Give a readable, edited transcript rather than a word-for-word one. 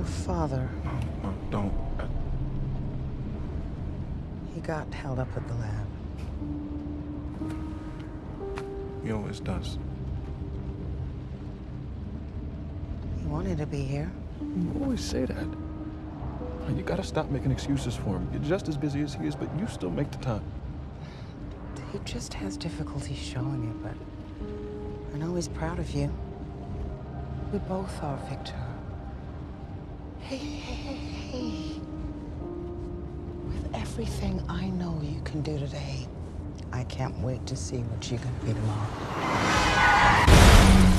Your father. No, don't. He got held up at the lab. He always does. He wanted to be here. You always say that. You gotta stop making excuses for him. You're just as busy as he is, but you still make the time. He just has difficulty showing it, but I know he's proud of you. We both are, Victor. Hey. With everything I know you can do today, I can't wait to see what you can be tomorrow.